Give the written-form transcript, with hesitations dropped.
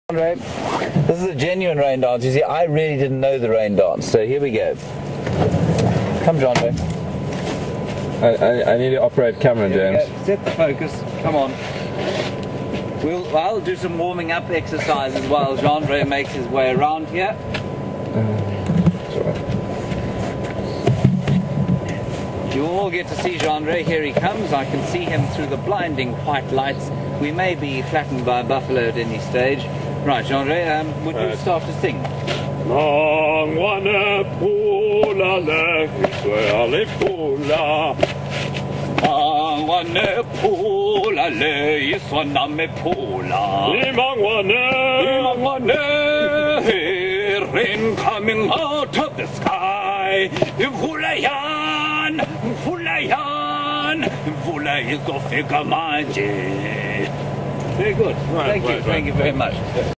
Jeandre, this is a genuine rain dance. You see, I really didn't know the rain dance, so here we go. Come, Jeandre. I need to operate camera, James. Set the focus. Come on. I'll do some warming up exercises while Jeandre makes his way around here. You all get to see Jeandre. Here he comes. I can see him through the blinding white lights. We may be flattened by a buffalo at any stage. Right, Jeandre, would you start to sing? Rain coming out of the sky. Vulayan, Vulayan, Vula is the figure magic. Very good. Thank you very much.